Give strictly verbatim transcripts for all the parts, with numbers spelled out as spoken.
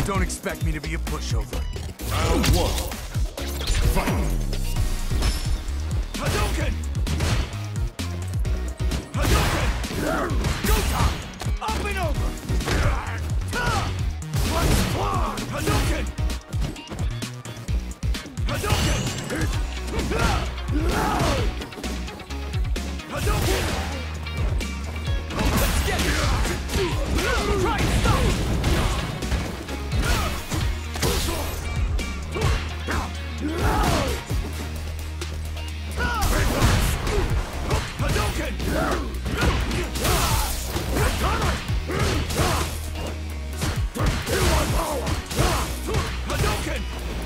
Don't expect me to be a pushover. Round one. Fight! Hadouken! Hadouken! Go top! Up and over! Let's fly! Hadouken! Hadouken! Hadouken! Let's get it! Try and stop! Hadouken! Hadouken!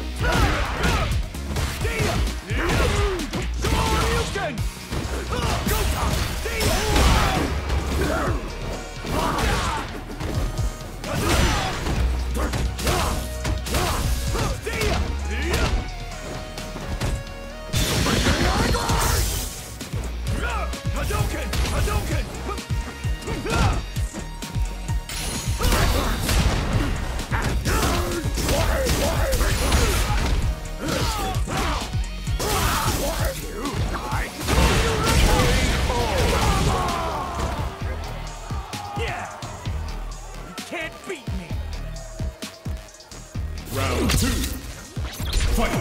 Round two. Fight!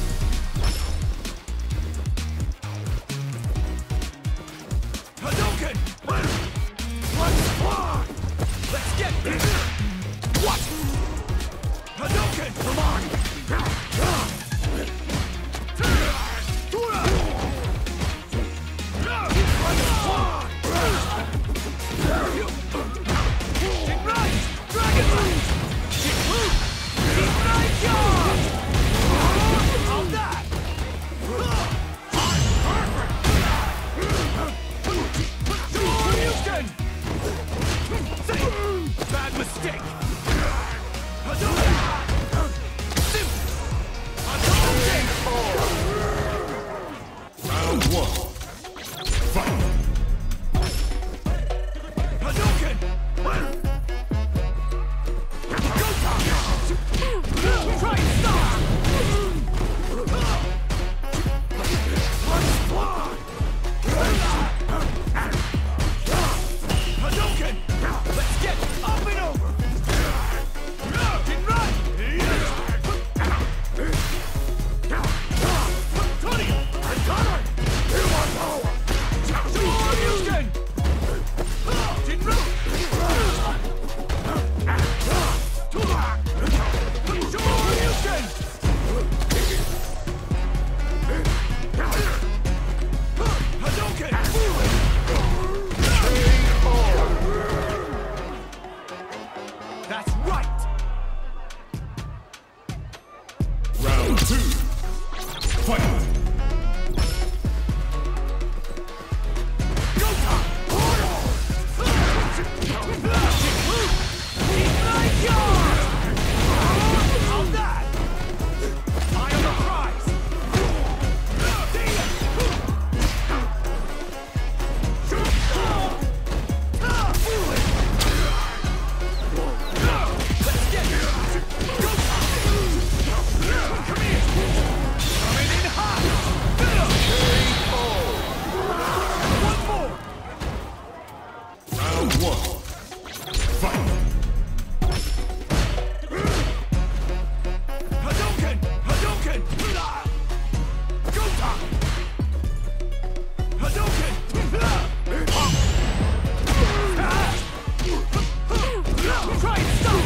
Hadouken! Let's fly! Let's get this! What? Hadouken! Come on! Bad mistake! Round one. Fight! Hadouken! Try and stop! Let's fly! Hadouken! Let's get up and over! Get right! Tony! I'm coming! You want power! Hadouken! Get right! Hadouken! That's right! Round two. Fight! Go top! Keep my yard! How's that? I am the prize! Let's get it! Go top! Come here! Coming in hot! One more! Round one. Fight! Hadouken! Hadouken! Go top! Hadouken! Try and stop!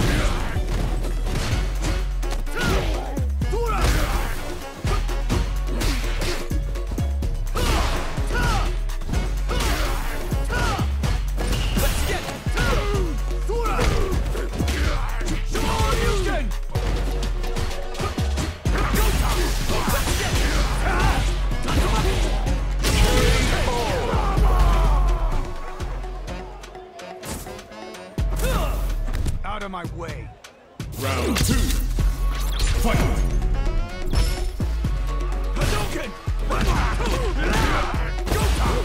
Let's get it! Hadouken! Go top! Let's get it! Out of my way! Round two. Fight! Hadouken! Go top!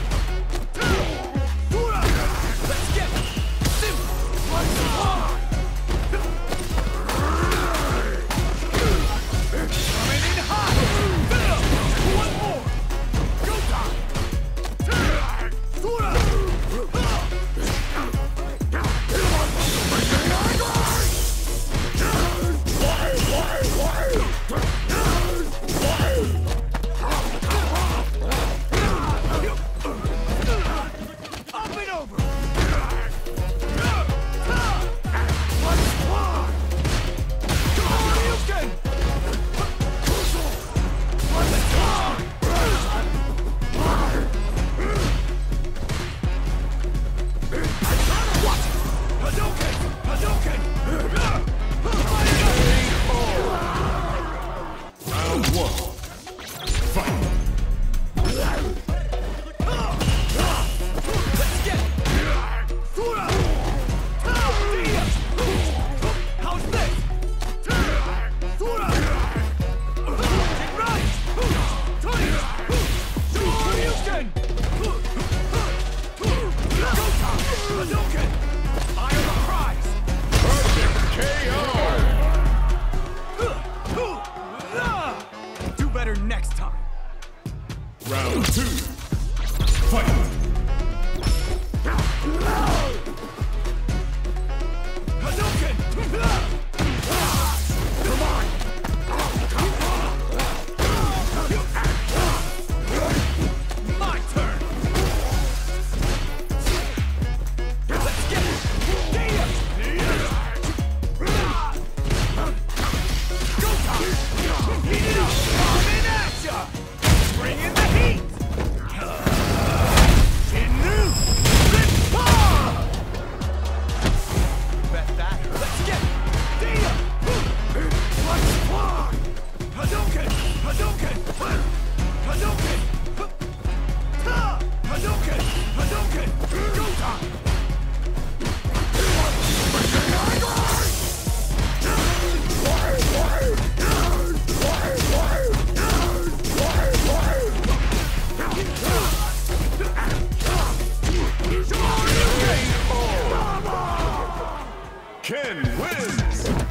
Let's get it! Let's fly! Hadouken! Round one. Fight. Let's get it! Sura! How's this? Sura! Get right! Tony! Houston! Go-Top! Hadouken! Eye of the prize! Perfect K Do better next time! O. Round two. Fight. Hadouken! Come on! My turn! Let's get it! Go time! Heat it up! Coming at ya! Bring in the heat! Inu! Rip-Paw! Bet that. Let's get it! Dia! Let's fly! Hadouken! Hadouken! Hadouken! Ta! Hadouken! Hadouken! Go time! Ken wins.